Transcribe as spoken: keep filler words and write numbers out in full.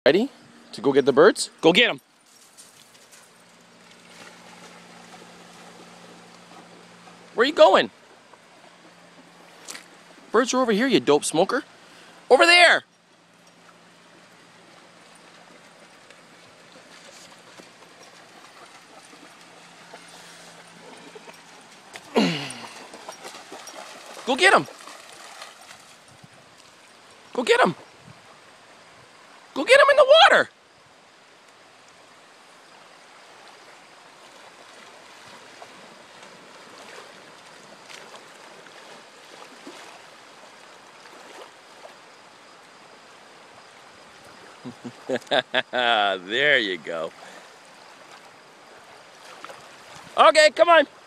Ready to go get the birds? Go get them. Where are you going? Birds are over here, you dope smoker. Over there! Go get them. Go get them. Go get them in the water. There you go. Okay, come on.